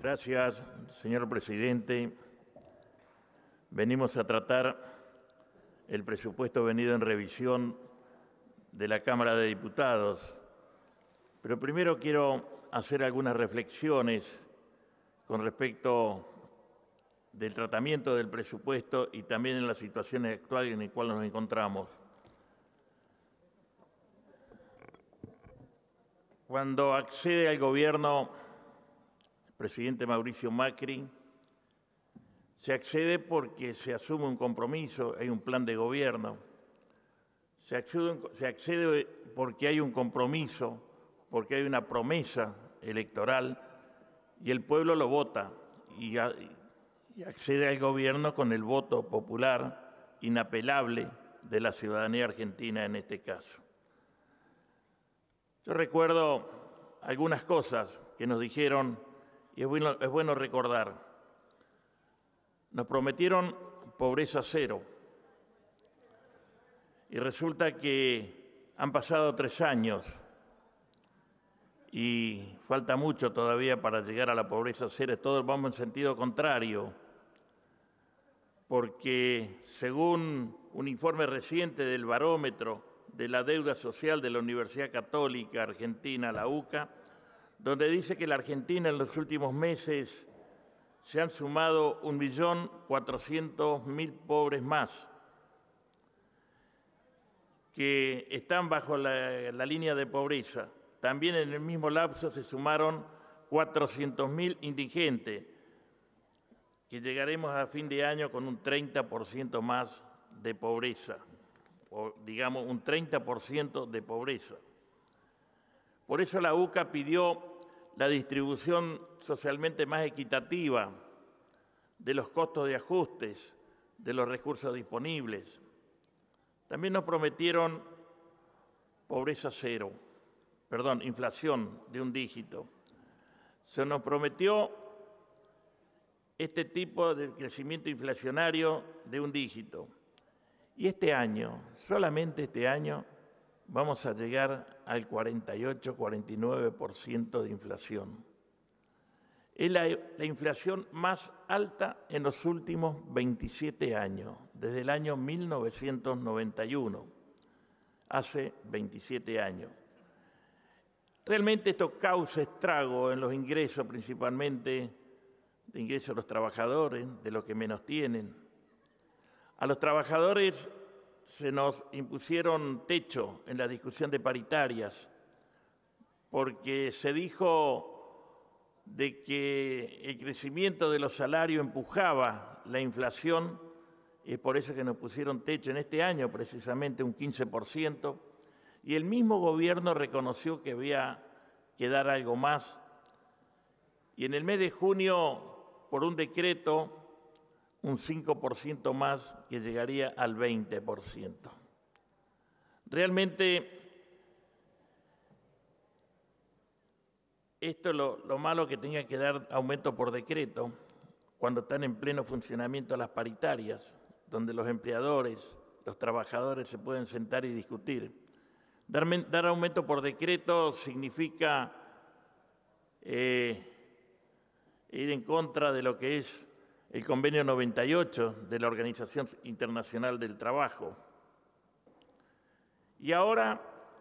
Gracias, señor presidente. Venimos a tratar el presupuesto venido en revisión de la Cámara de Diputados. Pero primero quiero hacer algunas reflexiones con respecto del tratamiento del presupuesto y también en la situación actual en la cual nos encontramos. Cuando accede al gobierno el presidente Mauricio Macri, se accede porque se asume un compromiso, hay un plan de gobierno. Se accede porque hay un compromiso, porque hay una promesa electoral y el pueblo lo vota y accede al gobierno con el voto popular inapelable de la ciudadanía argentina en este caso. Yo recuerdo algunas cosas que nos dijeron y es bueno recordar. Nos prometieron pobreza cero y resulta que han pasado 3 años y falta mucho todavía para llegar a la pobreza cero. Todos vamos en sentido contrario, porque según un informe reciente del Barómetro de la Deuda Social de la Universidad Católica Argentina, la UCA, donde dice que la Argentina en los últimos meses se han sumado 1.400.000 pobres más, que están bajo la línea de pobreza. También en el mismo lapso se sumaron 400.000 indigentes, que llegaremos a fin de año con un 30% más de pobreza, o digamos un 30% de pobreza. Por eso la UCA pidió la distribución socialmente más equitativa de los costos de ajustes, de los recursos disponibles. También nos prometieron inflación de un dígito. Se nos prometió este tipo de crecimiento inflacionario de un dígito. Y este año, solamente este año, vamos a llegar al 48-49% de inflación. Es la inflación más alta en los últimos 27 años, desde el año 1991, hace 27 años. Realmente esto causa estrago en los ingresos, principalmente de ingresos de los trabajadores, de los que menos tienen. A los trabajadores se nos impusieron techo en la discusión de paritarias, porque se dijo de que el crecimiento de los salarios empujaba la inflación, y es por eso que nos pusieron techo en este año, precisamente un 15%, y el mismo gobierno reconoció que había que dar algo más, y en el mes de junio, por un decreto, un 5% más que llegaría al 20%. Realmente, esto es lo malo que tenía que dar aumento por decreto cuando están en pleno funcionamiento las paritarias, donde los empleadores, los trabajadores se pueden sentar y discutir. Dar aumento por decreto significa ir en contra de lo que es el convenio 98 de la Organización Internacional del Trabajo. Y ahora,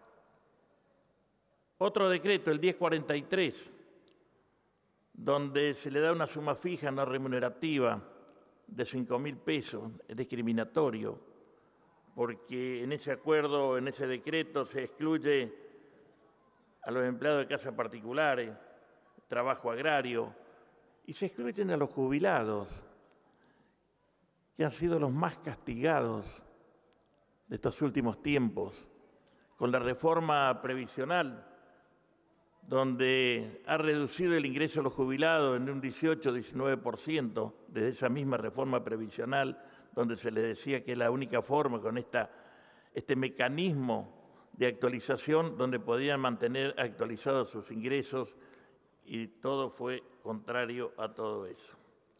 otro decreto, el 1043, donde se le da una suma fija no remunerativa de 5.000 pesos, es discriminatorio, porque en ese acuerdo, en ese decreto, se excluye a los empleados de casas particulares, trabajo agrario, y se excluyen a los jubilados, que han sido los más castigados de estos últimos tiempos, con la reforma previsional, donde ha reducido el ingreso de los jubilados en un 18-19%, desde esa misma reforma previsional, donde se les decía que es la única forma con este mecanismo de actualización donde podían mantener actualizados sus ingresos, y todo fue contrario a todo eso.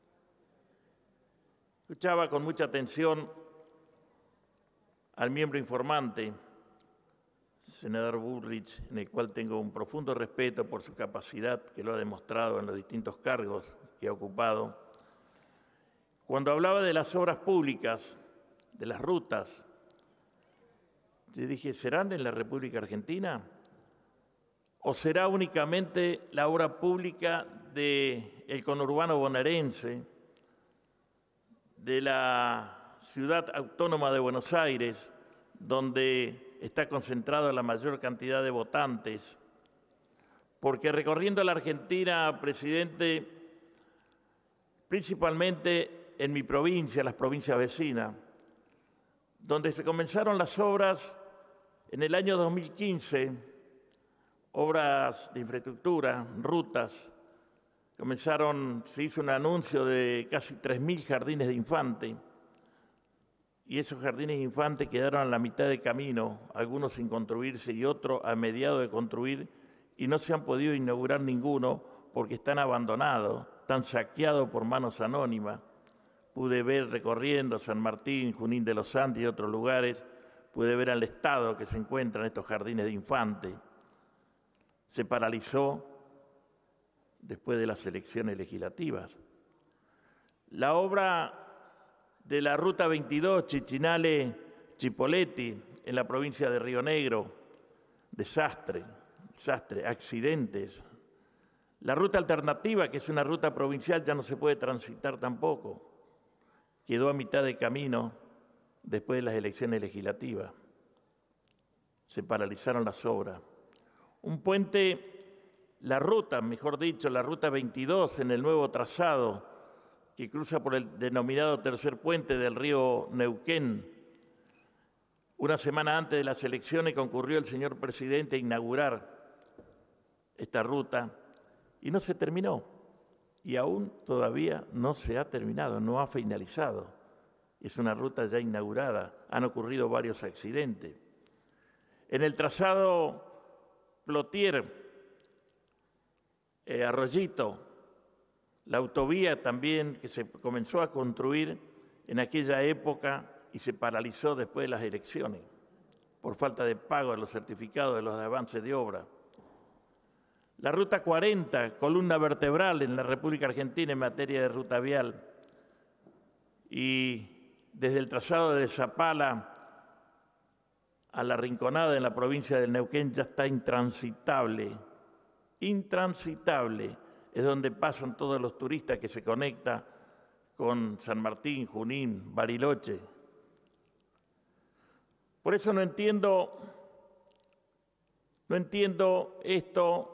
Escuchaba con mucha atención al miembro informante, senador Bullrich, en el cual tengo un profundo respeto por su capacidad, que lo ha demostrado en los distintos cargos que ha ocupado, cuando hablaba de las obras públicas, de las rutas, yo dije, ¿serán en la República Argentina? ¿O será únicamente la obra pública del conurbano bonaerense, de la ciudad autónoma de Buenos Aires, donde está concentrada la mayor cantidad de votantes? Porque recorriendo la Argentina, presidente, principalmente en mi provincia, las provincias vecinas, donde se comenzaron las obras en el año 2015, obras de infraestructura, rutas, se hizo un anuncio de casi 3.000 jardines de infantes, y esos jardines de infantes quedaron a la mitad de camino, algunos sin construirse y otros a mediado de construir, y no se han podido inaugurar ninguno porque están abandonados, están saqueados por manos anónimas. Pude ver recorriendo San Martín, Junín de los Andes y otros lugares, pude ver al estado que se encuentran estos jardines de infantes. Se paralizó después de las elecciones legislativas. La obra de la Ruta 22, Chichinale-Chipoleti, en la provincia de Río Negro, desastre, accidentes. La ruta alternativa, que es una ruta provincial, ya no se puede transitar tampoco. Quedó a mitad de camino después de las elecciones legislativas. Se paralizaron las obras. Un puente, la ruta 22 en el nuevo trazado, que cruza por el denominado tercer puente del río Neuquén. Una semana antes de las elecciones concurrió el señor presidente a inaugurar esta ruta y no se terminó. Y aún todavía no se ha terminado, no ha finalizado. Es una ruta ya inaugurada, han ocurrido varios accidentes. En el trazado Plotier, Arroyito, la autovía también que se comenzó a construir en aquella época y se paralizó después de las elecciones por falta de pago de los certificados de los avances de obra. La Ruta 40, columna vertebral en la República Argentina en materia de ruta vial. Y desde el trazado de Zapala a La Rinconada en la provincia del Neuquén ya está intransitable. Intransitable es donde pasan todos los turistas que se conectan con San Martín, Junín, Bariloche. Por eso no entiendo esto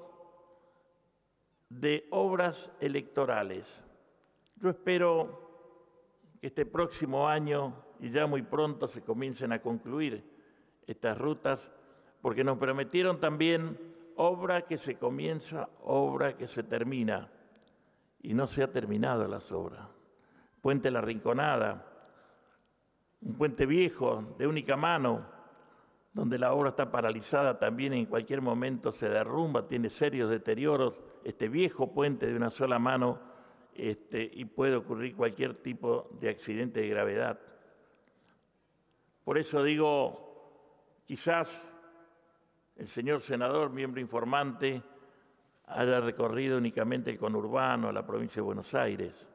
de obras electorales. Yo espero que este próximo año y ya muy pronto se comiencen a concluir estas rutas, porque nos prometieron también obra que se comienza, obra que se termina, y no se ha terminado las obras. Puente La Rinconada, un puente viejo de única mano, donde la obra está paralizada también, en cualquier momento se derrumba, tiene serios deterioros, este viejo puente de una sola mano, y puede ocurrir cualquier tipo de accidente de gravedad. Por eso digo, quizás el señor senador, miembro informante, haya recorrido únicamente el conurbano, la provincia de Buenos Aires,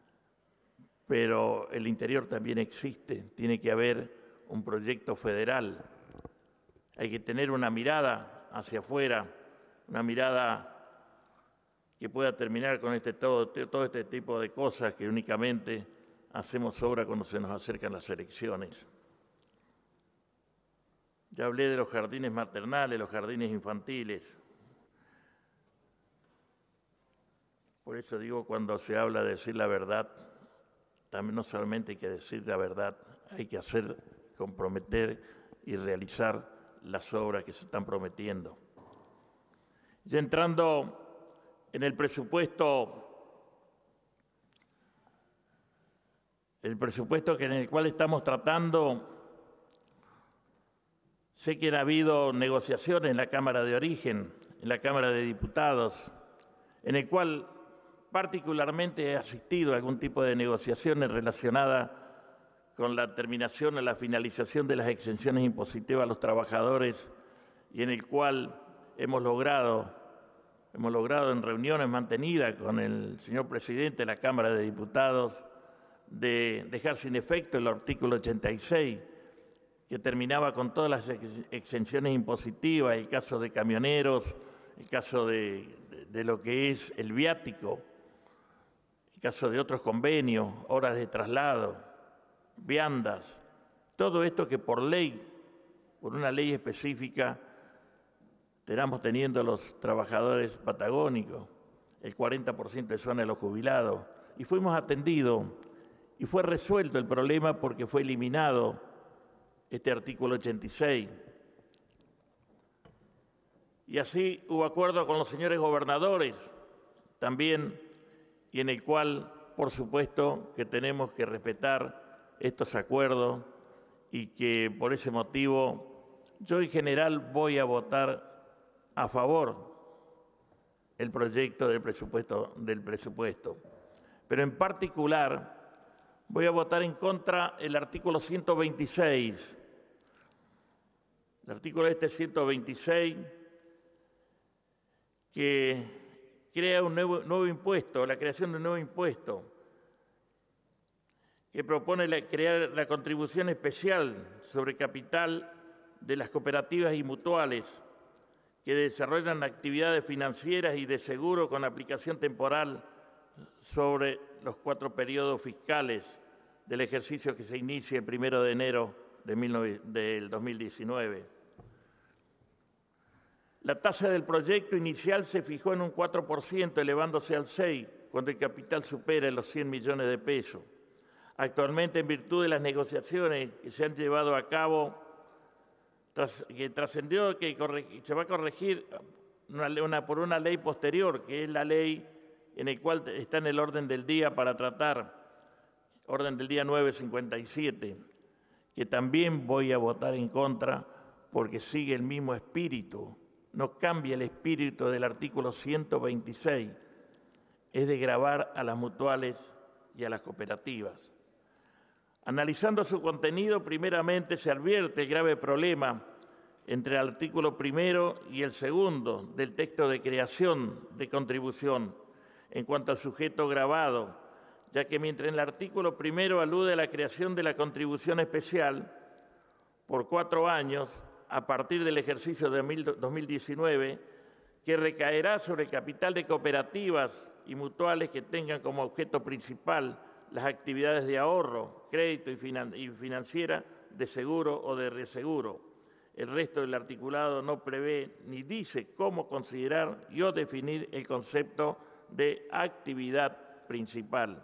pero el interior también existe, tiene que haber un proyecto federal. Hay que tener una mirada hacia afuera, una mirada que pueda terminar con todo este tipo de cosas que únicamente hacemos obra cuando se nos acercan las elecciones. Ya hablé de los jardines maternales, los jardines infantiles. Por eso digo, cuando se habla de decir la verdad, también no solamente hay que decir la verdad, hay que comprometer y realizar las obras que se están prometiendo. Ya entrando en el presupuesto en el cual estamos tratando, sé que ha habido negociaciones en la Cámara de Origen, en la Cámara de Diputados, en el cual particularmente he asistido a algún tipo de negociaciones relacionadas con la terminación o la finalización de las exenciones impositivas a los trabajadores y en el cual hemos logrado en reuniones mantenidas con el señor presidente de la Cámara de Diputados de dejar sin efecto el artículo 86, que terminaba con todas las exenciones impositivas, el caso de camioneros, el caso de lo que es el viático, el caso de otros convenios, horas de traslado, viandas, todo esto que por ley, por una ley específica, estamos teniendo los trabajadores patagónicos, el 40% de zona de los jubilados, y fuimos atendidos y fue resuelto el problema porque fue eliminado este artículo 86. Y así hubo acuerdo con los señores gobernadores también, y en el cual, por supuesto, que tenemos que respetar estos acuerdos y que por ese motivo yo en general voy a votar a favor el proyecto del presupuesto. Pero en particular voy a votar en contra el artículo 126. El artículo 126 que crea un nuevo impuesto, la creación de un nuevo impuesto, que propone crear la contribución especial sobre capital de las cooperativas y mutuales que desarrollan actividades financieras y de seguro con aplicación temporal sobre los 4 periodos fiscales del ejercicio que se inicia el 1 de enero del 2019. La tasa del proyecto inicial se fijó en un 4%, elevándose al 6%, cuando el capital supera los 100 millones de pesos. Actualmente, en virtud de las negociaciones que se han llevado a cabo, que trascendió que se va a corregir por una ley posterior, que es la ley en la cual está en el orden del día para tratar, orden del día 957, que también voy a votar en contra porque sigue el mismo espíritu, no cambia el espíritu del artículo 126, es de gravar a las mutuales y a las cooperativas. Analizando su contenido, primeramente se advierte el grave problema entre el artículo 1 y el 2 del texto de creación de contribución en cuanto al sujeto gravado, ya que mientras en el artículo 1 alude a la creación de la contribución especial por 4 años a partir del ejercicio de 2019, que recaerá sobre el capital de cooperativas y mutuales que tengan como objeto principal las actividades de ahorro, crédito y financiera, de seguro o de reaseguro. El resto del articulado no prevé ni dice cómo considerar o definir el concepto de actividad principal.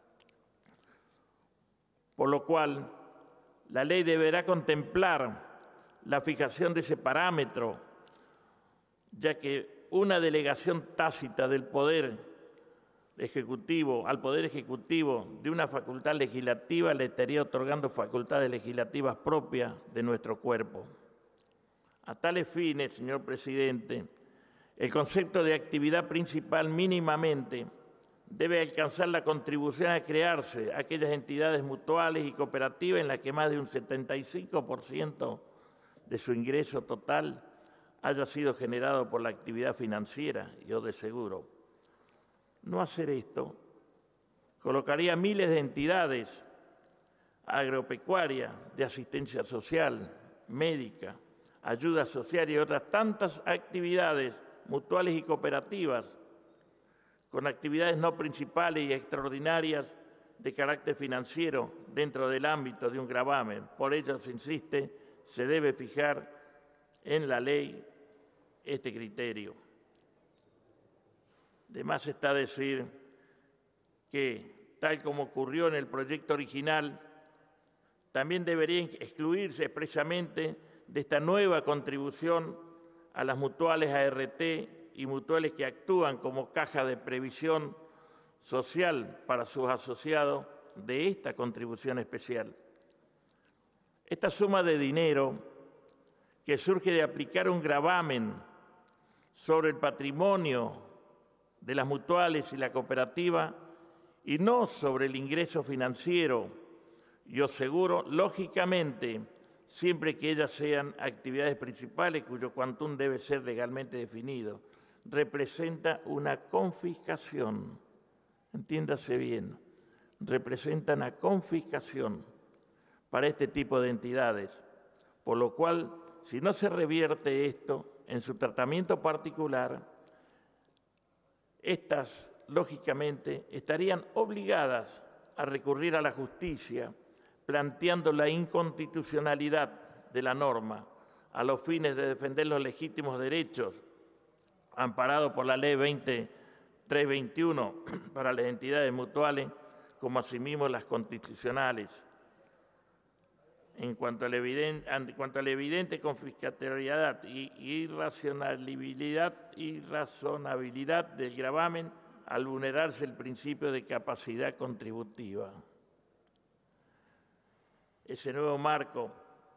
Por lo cual, la ley deberá contemplar la fijación de ese parámetro, ya que una delegación tácita del Poder Ejecutivo al Poder Ejecutivo de una facultad legislativa le estaría otorgando facultades legislativas propias de nuestro cuerpo. A tales fines, señor presidente, el concepto de actividad principal mínimamente debe alcanzar la contribución a crearse aquellas entidades mutuales y cooperativas en las que más de un 75% de su ingreso total haya sido generado por la actividad financiera y o de seguro. No hacer esto colocaría miles de entidades agropecuarias, de asistencia social, médica, ayuda social y otras tantas actividades mutuales y cooperativas con actividades no principales y extraordinarias de carácter financiero dentro del ámbito de un gravamen. Por ello, se insiste, se debe fijar en la ley este criterio. De más está decir que, tal como ocurrió en el proyecto original, también debería excluirse expresamente de esta nueva contribución a las mutuales ART y mutuales que actúan como caja de previsión social para sus asociados de esta contribución especial. Esta suma de dinero que surge de aplicar un gravamen sobre el patrimonio de las mutuales y la cooperativa y no sobre el ingreso financiero y o seguro, lógicamente siempre que ellas sean actividades principales cuyo quantum debe ser legalmente definido. Representa una confiscación, entiéndase bien, representa una confiscación para este tipo de entidades, por lo cual, si no se revierte esto en su tratamiento particular, estas, lógicamente, estarían obligadas a recurrir a la justicia, planteando la inconstitucionalidad de la norma a los fines de defender los legítimos derechos amparados por la Ley 2321 para las entidades mutuales, como asimismo las constitucionales. En cuanto a la evidente confiscatoriedad y irrazonabilidad del gravamen al vulnerarse el principio de capacidad contributiva. Ese nuevo marco,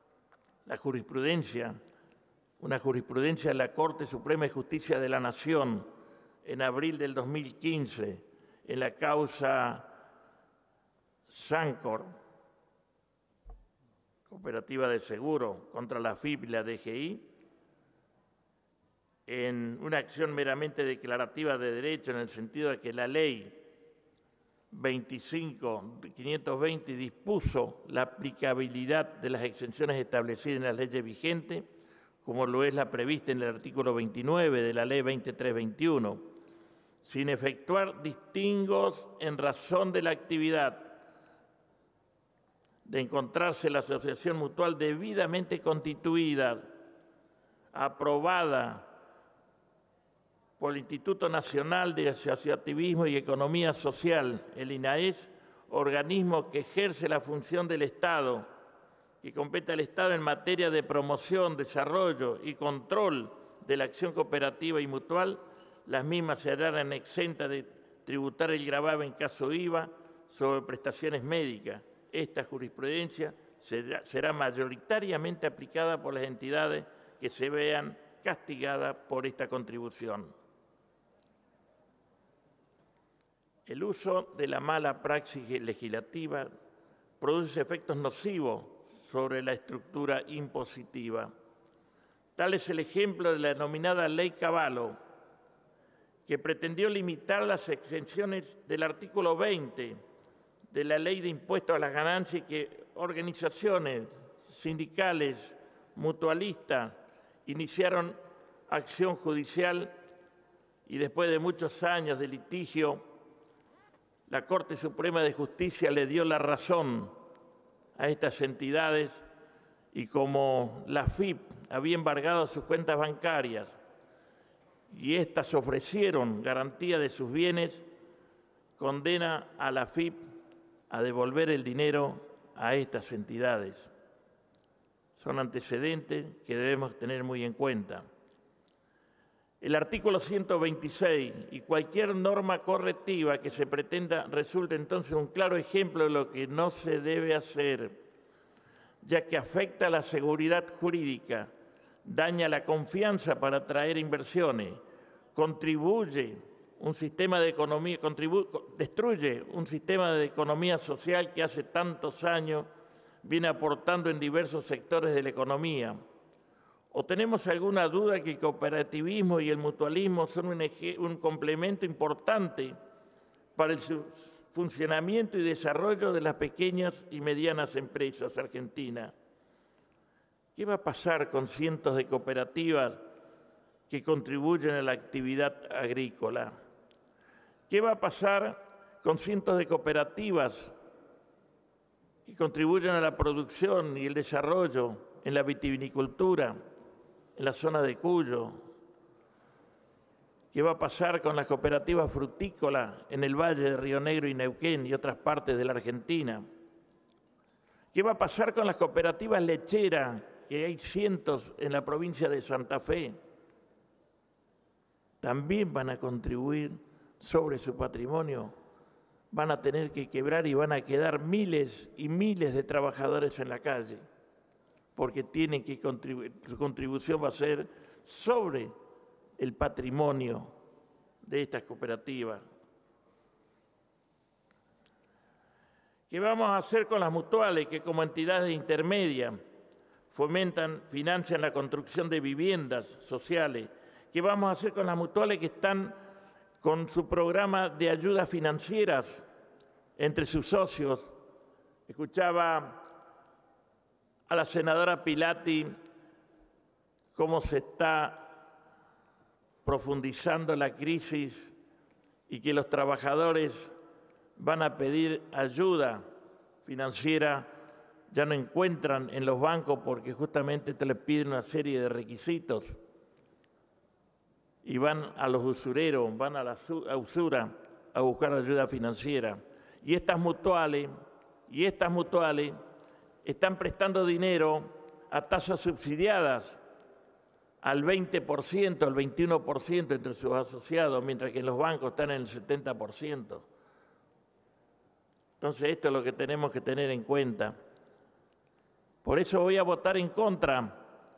una jurisprudencia de la Corte Suprema de Justicia de la Nación en abril del 2015 en la causa Sancor, Cooperativa de Seguro, contra la AFIP y la DGI, en una acción meramente declarativa de derecho en el sentido de que la Ley 25.520 dispuso la aplicabilidad de las exenciones establecidas en las leyes vigentes, como lo es la prevista en el artículo 29 de la Ley 2321, sin efectuar distingos en razón de la actividad de encontrarse la asociación mutual debidamente constituida, aprobada por el Instituto Nacional de Asociativismo y Economía Social, el INAES, organismo que ejerce la función del Estado, que compete al Estado en materia de promoción, desarrollo y control de la acción cooperativa y mutual. Las mismas se hallarán exentas de tributar el gravamen en caso IVA sobre prestaciones médicas. Esta jurisprudencia será mayoritariamente aplicada por las entidades que se vean castigadas por esta contribución. El uso de la mala praxis legislativa produce efectos nocivos sobre la estructura impositiva. Tal es el ejemplo de la denominada Ley Cavallo, que pretendió limitar las exenciones del artículo 20 de la Ley de Impuestos a las Ganancias, que organizaciones sindicales mutualistas iniciaron acción judicial y después de muchos años de litigio, la Corte Suprema de Justicia le dio la razón a estas entidades y como la AFIP había embargado sus cuentas bancarias y éstas ofrecieron garantía de sus bienes, condena a la AFIP a devolver el dinero a estas entidades. Son antecedentes que debemos tener muy en cuenta. El artículo 126 y cualquier norma correctiva que se pretenda resulta entonces un claro ejemplo de lo que no se debe hacer, ya que afecta a la seguridad jurídica, daña la confianza para atraer inversiones, destruye un sistema de economía social que hace tantos años viene aportando en diversos sectores de la economía. ¿O tenemos alguna duda que el cooperativismo y el mutualismo son un complemento importante para el funcionamiento y desarrollo de las pequeñas y medianas empresas argentinas? ¿Qué va a pasar con cientos de cooperativas que contribuyen a la actividad agrícola? ¿Qué va a pasar con cientos de cooperativas que contribuyen a la producción y el desarrollo en la vitivinicultura, en la zona de Cuyo? ¿Qué va a pasar con las cooperativas frutícolas en el Valle de Río Negro y Neuquén y otras partes de la Argentina? ¿Qué va a pasar con las cooperativas lecheras, que hay cientos en la provincia de Santa Fe? También van a contribuir sobre su patrimonio, van a tener que quebrar y van a quedar miles y miles de trabajadores en la calle, porque tienen que su contribución va a ser sobre el patrimonio de estas cooperativas. ¿Qué vamos a hacer con las mutuales que como entidades intermedias fomentan, financian la construcción de viviendas sociales. ¿Qué vamos a hacer con las mutuales que están con su programa de ayudas financieras entre sus socios? Escuchaba a la senadora Pilati cómo se está profundizando la crisis y que los trabajadores van a pedir ayuda financiera, ya no encuentran en los bancos porque justamente te les piden una serie de requisitos y van a los usureros, van a la usura a buscar ayuda financiera. Y estas mutuales están prestando dinero a tasas subsidiadas al 20%, al 21% entre sus asociados, mientras que en los bancos están en el 70%. Entonces, esto es lo que tenemos que tener en cuenta. Por eso voy a votar en contra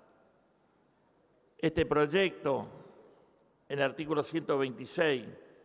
este proyecto en el artículo 126,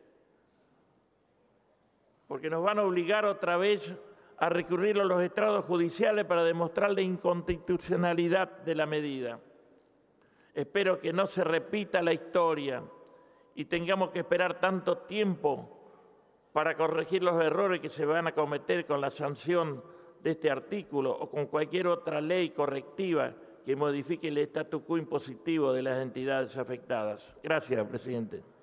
porque nos van a obligar otra vez a recurrir a los estrados judiciales para demostrar la inconstitucionalidad de la medida. Espero que no se repita la historia y tengamos que esperar tanto tiempo para corregir los errores que se van a cometer con la sanción de este artículo o con cualquier otra ley correctiva que modifique el statu quo impositivo de las entidades afectadas. Gracias, presidente.